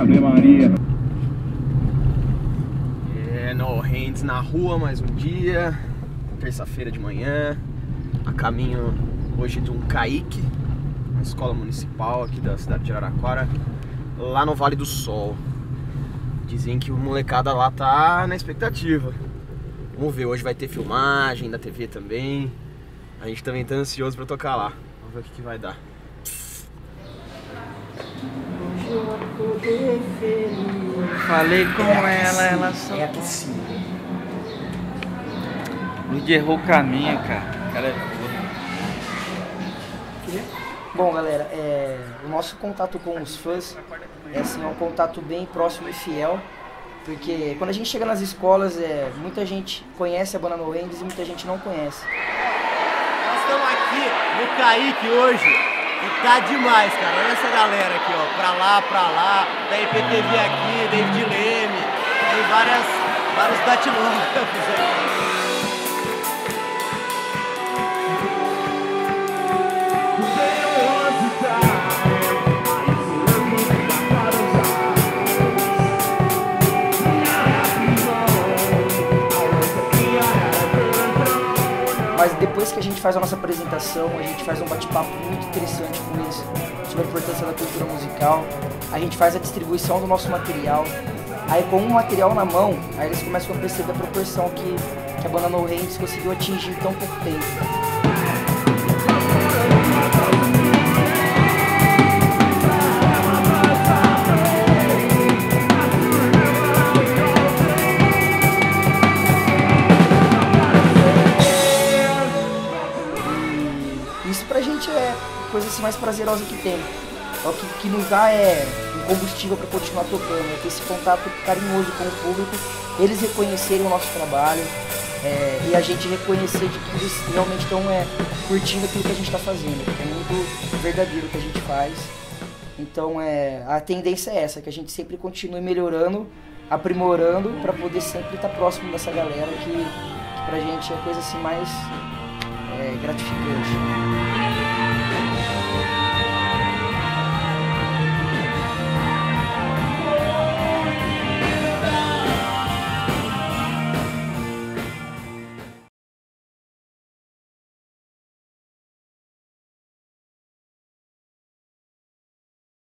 Ave Maria. No Hands na rua mais um dia, terça-feira de manhã, a caminho hoje de um CAIC, uma escola municipal aqui da cidade de Araraquara, lá no Vale do Sol. Dizem que o molecada lá tá na expectativa. Vamos ver, hoje vai ter filmagem da TV também. A gente também tá ansioso pra tocar lá. Vamos ver o que vai dar. Falei com ela só... É aqui sim. Luigi errou o caminho, cara. Bom, galera, o nosso contato com os fãs é assim, um contato bem próximo e fiel, porque quando a gente chega nas escolas, muita gente conhece a banda No Hands e muita gente não conhece. Nós estamos aqui no CAIC hoje e tá demais, cara. Olha essa galera aqui, ó, pra lá, da IPTV aqui, David Leme, tem vários datilógrafos aqui. Mas depois que a gente faz a nossa apresentação, a gente faz um bate-papo muito interessante com eles sobre a importância da cultura musical. A gente faz a distribuição do nosso material. Aí com o material na mão, aí eles começam a perceber a proporção que a banda No Hands conseguiu atingir em tão pouco tempo. Isso pra gente é a coisa assim mais prazerosa que tem. É o que nos dá um combustível para continuar tocando, ter esse contato carinhoso com o público, eles reconhecerem o nosso trabalho e a gente reconhecer de que eles realmente estão curtindo aquilo que a gente está fazendo. É muito verdadeiro o que a gente faz. Então a tendência é essa, que a gente sempre continue melhorando, aprimorando, para poder sempre estar próximo dessa galera que pra gente é a coisa assim mais gratificante.